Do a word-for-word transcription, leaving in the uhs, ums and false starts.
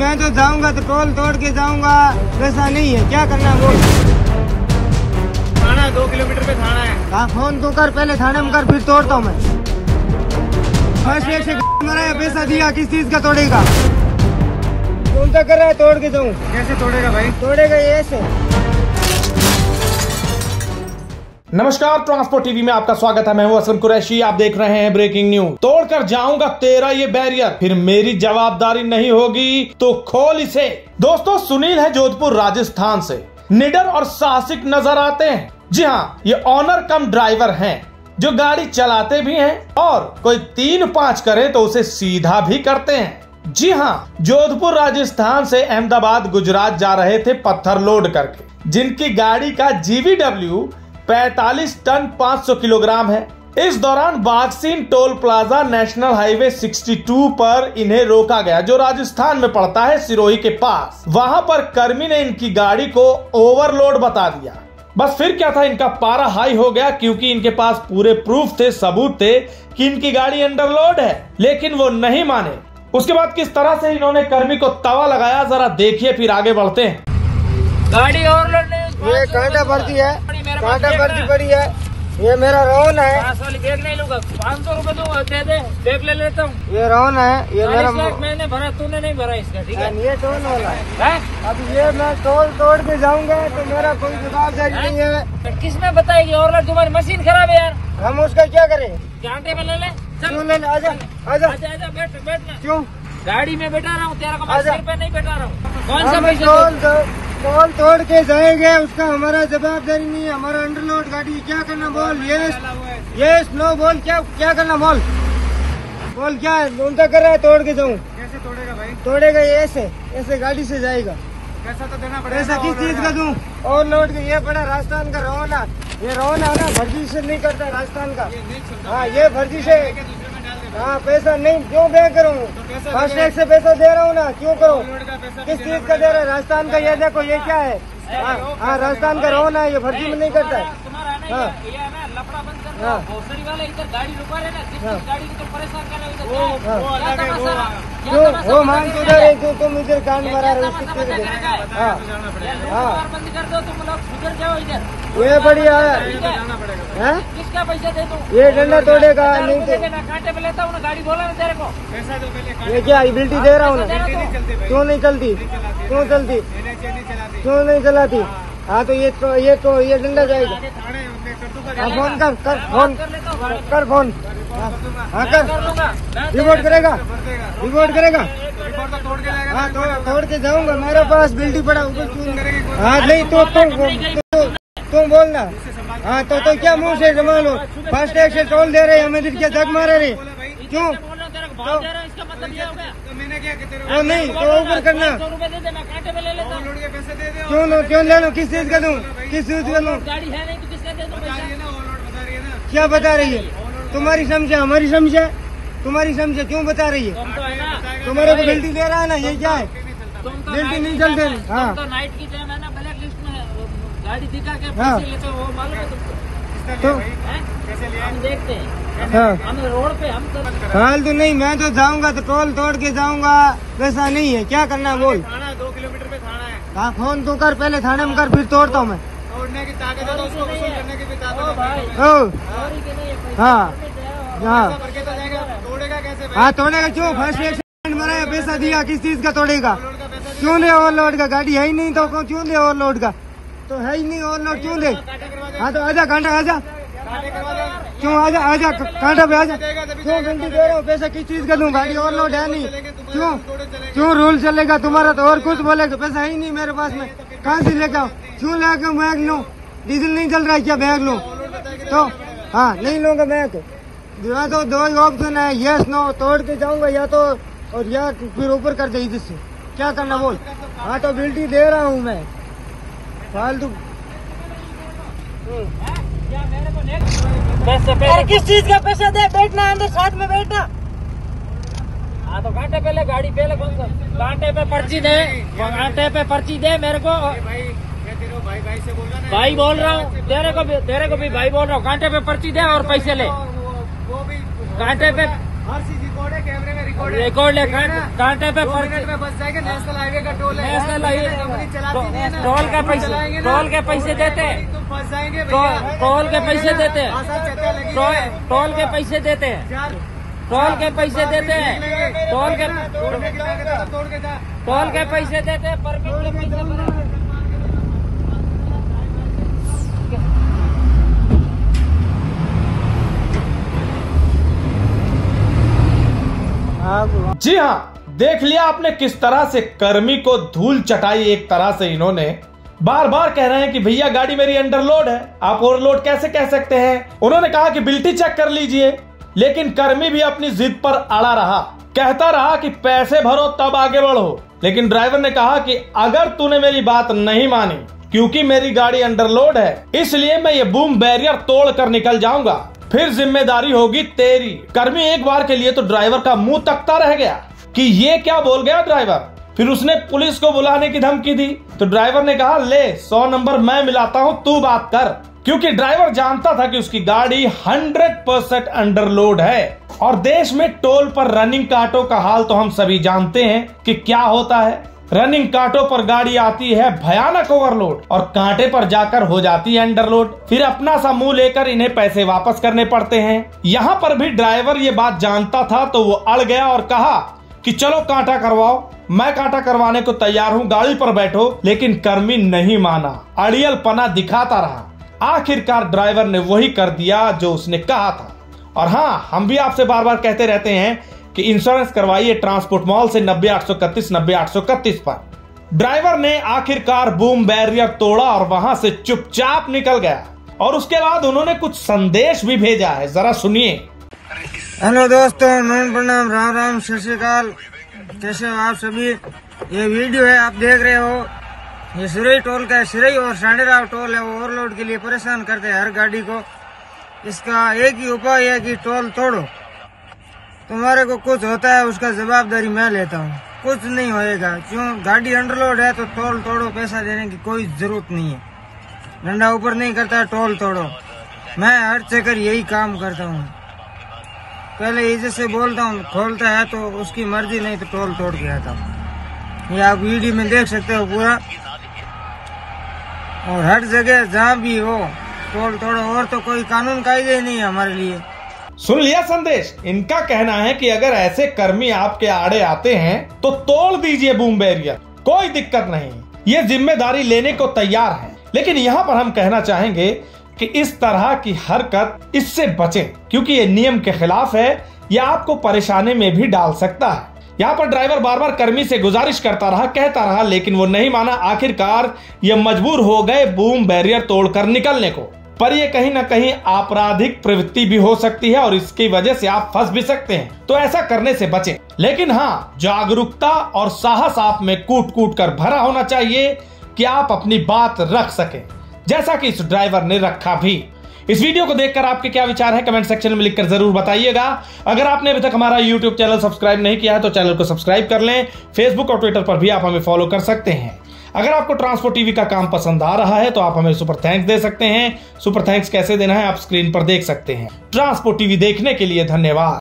मैं तो जाऊंगा तो टोल तोड़ के जाऊंगा, वैसा नहीं है। क्या करना है बोल। थाना दो किलोमीटर पे थाना है। हाँ फोन तू कर, पहले थाने में कर, फिर तोड़ता हूँ मैं। फर्स्ट एक से मराया, पैसा दिया, किस चीज का तोड़ेगा? कौन सा कर रहा है तोड़ के जाऊँ? कैसे तोड़ेगा भाई? तोड़ेगा ये ऐसे। नमस्कार, ट्रांसपोर्ट टीवी में आपका स्वागत है। मैं हूं असलम कुरैशी। आप देख रहे हैं ब्रेकिंग न्यूज। तोड़कर जाऊंगा तेरा ये बैरियर, फिर मेरी जवाबदारी नहीं होगी तो खोल इसे। दोस्तों, सुनील है जोधपुर राजस्थान से। निडर और साहसिक नजर आते हैं। जी हाँ, ये ऑनर कम ड्राइवर हैं जो गाड़ी चलाते भी हैं और कोई तीन पाँच करे तो उसे सीधा भी करते हैं। जी हाँ, जोधपुर राजस्थान से अहमदाबाद गुजरात जा रहे थे पत्थर लोड करके, जिनकी गाड़ी का जीवीडब्ल्यू पैंतालीस टन पाँच सौ किलोग्राम है। इस दौरान बागसीन टोल प्लाजा नेशनल हाईवे बासठ पर इन्हें रोका गया, जो राजस्थान में पड़ता है, सिरोही के पास। वहां पर कर्मी ने इनकी गाड़ी को ओवरलोड बता दिया। बस फिर क्या था, इनका पारा हाई हो गया, क्योंकि इनके पास पूरे प्रूफ थे, सबूत थे कि इनकी गाड़ी अंडरलोड है, लेकिन वो नहीं माने। उसके बाद किस तरह से इन्होंने कर्मी को तवा लगाया, जरा देखिए, फिर आगे बढ़ते हैं। गाड़ी ओवरलोड नहीं, ये कांटा भर्ती है, कांटा भर्ती पड़ी है। ये मेरा रोन है। बैग नहीं लूंगा, पाँच सौ रूपए तो दे दे, बैग ले लेता हूँ। ये रोन है, ये मेरा। मैंने भरा, तूने नहीं भरा इसका, ठीक है? ये टोल वाला है। है? अब ये मैं टोल तोड़ के जाऊंगा तो मेरा कोई जवाबदारी नहीं है। किसने बताएगी ओवरलोड? तुम्हारी मशीन खराब है यार। हम उसका क्या करें? कांटे में ले ले, क्यों ले ले? आजा आजा आजा आजा, बैठ बैठ ना। क्यों? गाड़ी में बैठा रहा हूँ, तेरा को मैं आजा। सिर पे नहीं बैठा रहा हूँ। कौन सा हम पैसा? टोल टोल तोड़ के जाएंगे, उसका हमारा जवाबदारी नहीं है। हमारा अंडरलोड गाड़ी, क्या करना बोल? यस यस नो बोल। क्या क्या करना बोल? बोल क्या है? उनका कर रहा है तोड़ के जाऊँ? कैसे तोड़ेगा भाई? तोड़ेगा ये ऐसे, ऐसे गाड़ी से जाएगा। पैसा तो देना पड़ेगा। पैसा किस चीज का दूं? और लोड के ये बड़ा राजस्थान का रौना, ये रौना ना फर्जी से नहीं करता राजस्थान का। हाँ, ये फर्जी से। हाँ, पैसा नहीं क्यों बे करूँ? फास्ट टैग से पैसा दे रहा हूँ ना, क्यों करो? किस चीज का दे रहा है? राजस्थान का। ये देखो, ये क्या है? हाँ हाँ, राजस्थान का रौना है, ये फर्जी में नहीं करता है। हाँ लफड़ा बंद कर दो। भोसड़ी वाले इधर गाड़ी रुका रहे ना, जिस गाड़ी को परेशान कर रहे हो इधर। क्यों वो मान तो रहे, क्यों तुम इधर कान मारा रहे हो? हाँ हाँ, बंद कर दो, तुम लोग सुधर जाओ इधर। ये बढ़िया है। किसका पैसा दे दो? ये डंडा तोड़ेगा नहीं तो कांटे पे लेता हूँ ना, गाड़ी बोला ना तेरे को। पैसा दो पहले। ये क्या एबिलिटी दे रहा हूँ ना? क्यों नहीं चलती? क्यों चलती? क्यों नहीं चलाती? हाँ तो ये तो ये तो ये डंडा जाएगा। हाँ, फोन कर कर फोन कर फोन। हाँ कर, रिपोर्ट करेगा, रिपोर्ट करेगा। हाँ तो तोड़ के जाऊंगा, मेरे पास बिल्टी पड़ा ऊपर। हाँ नहीं तो तुम बोलना। हाँ तो तो क्या मुंह से जमा लो? फास्ट टैग से टोल दे रहे, हमें इधर क्या जग मारे रहे? क्यों? तो नहीं तो ऊपर करना। क्यों लो? क्यों ले लो? किस चीज का दूं? किस चीज का दूं? क्या बता रही है? तुम्हारी समझे, हमारी समझे, तुम्हारी समझे, क्यों बता रही है? तुम्हारे को बिल्टी दे रहा है ना, ये क्या है? बिल्टी नहीं चलते। हाँ तो नाइट की टाइम है ना, ब्लैक लिस्ट में गाड़ी दिखा के हाँ। पैसे लेते हो, वो मालूम है तुमको? तो हम देखते हैं। हाँ, हम रोड पे हम तो फालतू नहीं। मैं तो जाऊंगा तो टोल तोड़ के जाऊंगा, वैसा नहीं है। क्या करना बोल। थाना दो किलोमीटर पे थाना है। हाँ फोन तू कर, पहले थाने में कर, फिर तोड़ता हूँ मैं। तोड़ने की ताकत है तो उसको वसूल करने की भी ताकत है भाई। ओ हाँ हाँ तोड़ेगा कैसे? हाँ तोड़ेगा क्यों? फर्स्ट एक्सीडेंट मराया, पैसा दिया, किस चीज का तोड़ेगा? क्यों दे ओवरलोड का? गाड़ी है ही नहीं तो क्यों दे ओवरलोड का? तो है ही नहीं ओवरलोड, क्यों दे? हाँ तो आजा कांटा, आजा। क्यों आजा आजा कांटा पे आजा। क्यों घंटी दे रहा हूँ? पैसा किस चीज का दूं? गाड़ी ओवरलोड है नहीं। क्यों क्यों रूल चलेगा तुम्हारा? तो और कुछ बोलेगा? पैसा है ही नहीं मेरे पास में, कहाँ से लेकर आऊँ? क्यों लेकर बैग लूँ? डीजल नहीं चल रहा है क्या? बैग लूँ तो? हाँ नहीं लूंगा बैग। या तो दो ही ऑप्शन है, यस नो। तोड़ के जाऊंगा या तो, और या फिर ऊपर कर दे इधर से। क्या करना बोल? हाँ तो बिल्टी दे रहा हूँ मैं, फालतू। पैसे किस चीज का पैसा दे? बैठना अंदर, साथ में बैठना। हाँ तो कांटे पे ले, गाड़ी पे ले। कौन सा कांटे पे पर्ची दे? कांटे पे पर्ची दे मेरे को। भाई मैं तेरे भाई भाई से बोल रहा हूँ। भाई बोल रहा हूँ, तेरे को भी तेरे को भी भाई बोल रहा हूँ। कांटे पे पर्ची दे और पैसे ले। वो भी कांटे पे हर चीज रिकॉर्ड है, कैमरे में रिकॉर्ड रिकॉर्ड ले कांटे पे पर्ची में बस जाएंगे। नेशनल हाईवे का टोल है, नेशनल हाईवे चलाती नहीं है ना, टोल के पैसे टोल के पैसे देते तुम फंस जाएंगे। टोल के पैसे देते टोल के पैसे देते टोल के पैसे देते टोल के टोल के पैसे देते परमिट के पैसे। जी हाँ, देख लिया आपने किस तरह से कर्मी को धूल चटाई। एक तरह से इन्होंने बार बार कह रहे हैं कि भैया गाड़ी मेरी अंडरलोड है, आप ओवरलोड कैसे कह सकते हैं। उन्होंने कहा कि बिल्टी चेक कर लीजिए, लेकिन कर्मी भी अपनी जिद पर अड़ा रहा, कहता रहा कि पैसे भरो तब आगे बढ़ो। लेकिन ड्राइवर ने कहा कि अगर तूने मेरी बात नहीं मानी, क्योंकि मेरी गाड़ी अंडरलोड है, इसलिए मैं ये बूम बैरियर तोड़ कर निकल जाऊंगा, फिर जिम्मेदारी होगी तेरी। कर्मी एक बार के लिए तो ड्राइवर का मुंह तकता रह गया कि ये क्या बोल गया ड्राइवर। फिर उसने पुलिस को बुलाने की धमकी दी, तो ड्राइवर ने कहा ले सौ नंबर मैं मिलाता हूँ, तू बात कर। क्योंकि ड्राइवर जानता था कि उसकी गाड़ी हंड्रेड परसेंट अंडरलोड है। और देश में टोल पर रनिंग कांटों का हाल तो हम सभी जानते हैं कि क्या होता है। रनिंग कांटों पर गाड़ी आती है भयानक ओवरलोड और कांटे पर जाकर हो जाती है अंडरलोड, फिर अपना सा मुंह लेकर इन्हें पैसे वापस करने पड़ते हैं। यहाँ पर भी ड्राइवर ये बात जानता था, तो वो अड़ गया और कहा कि चलो कांटा करवाओ, मैं कांटा करवाने को तैयार हूँ, गाड़ी पर बैठो। लेकिन कर्मी नहीं माना, अड़ियल पना दिखाता रहा। आखिरकार ड्राइवर ने वही कर दिया जो उसने कहा था। और हाँ, हम भी आपसे बार बार कहते रहते हैं कि इंश्योरेंस करवाइए ट्रांसपोर्ट मॉल से नब्बे आठ सौ इकतीस नब्बे आठ सौ इकतीस पर। ड्राइवर ने आखिरकार बूम बैरियर तोड़ा और वहां से चुपचाप निकल गया। और उसके बाद उन्होंने कुछ संदेश भी भेजा है, जरा सुनिए। हेलो दोस्तों, नमन प्रणाम, राम राम, सत श्री अकाल। कैसे हो आप सभी। ये वीडियो है आप देख रहे हो, ये सिरई टोल का है। सिरई और सांडेराव टोल है, वो ओवरलोड के लिए परेशान करते हैं हर गाड़ी को। इसका एक ही उपाय है कि टोल तोड़ो। तुम्हारे को कुछ होता है उसका जवाबदारी मैं लेता हूँ, कुछ नहीं होएगा। क्यों, गाड़ी अंडरलोड है तो टोल तोड़ो, पैसा देने की कोई जरूरत नहीं है। डंडा ऊपर नहीं करता, टोल तोड़ो। मैं हर चक्कर यही काम करता हूँ। पहले इज्जत से बोलता हूँ, खोलता है तो उसकी मर्जी, नहीं तो टोल तोड़ के आता हूँ। ये आप वीडियो में देख सकते हो पूरा। और हर जगह जहाँ भी हो टोल तोड़ो, और तो कोई कानून कायदे नहीं है हमारे लिए। सुन लिया संदेश। इनका कहना है कि अगर ऐसे कर्मी आपके आड़े आते हैं तो तोड़ दीजिए बूम बैरियर, कोई दिक्कत नहीं, ये जिम्मेदारी लेने को तैयार है। लेकिन यहाँ पर हम कहना चाहेंगे कि इस तरह की हरकत, इससे बचें, क्योंकि ये नियम के खिलाफ है, यह आपको परेशानी में भी डाल सकता है। यहाँ पर ड्राइवर बार बार कर्मी से गुजारिश करता रहा, कहता रहा, लेकिन वो नहीं माना। आखिरकार ये मजबूर हो गए बूम बैरियर तोड़कर निकलने को। पर ये कहीं ना कहीं आपराधिक प्रवृत्ति भी हो सकती है और इसकी वजह से आप फंस भी सकते हैं, तो ऐसा करने से बचें। लेकिन हाँ, जागरूकता और साहस आप में कूट कूट कर भरा होना चाहिए कि आप अपनी बात रख सकें, जैसा कि इस ड्राइवर ने रखा भी। इस वीडियो को देखकर आपके क्या विचार है, कमेंट सेक्शन में लिखकर जरूर बताइएगा। अगर आपने अभी तक हमारा यूट्यूब चैनल सब्सक्राइब नहीं किया है तो चैनल को सब्सक्राइब कर लें। फेसबुक और ट्विटर पर भी आप हमें फॉलो कर सकते हैं। अगर आपको ट्रांसपोर्ट टीवी का काम पसंद आ रहा है तो आप हमें सुपर थैंक्स दे सकते हैं। सुपर थैंक्स कैसे देना है आप स्क्रीन पर देख सकते हैं। ट्रांसपोर्ट टीवी देखने के लिए धन्यवाद।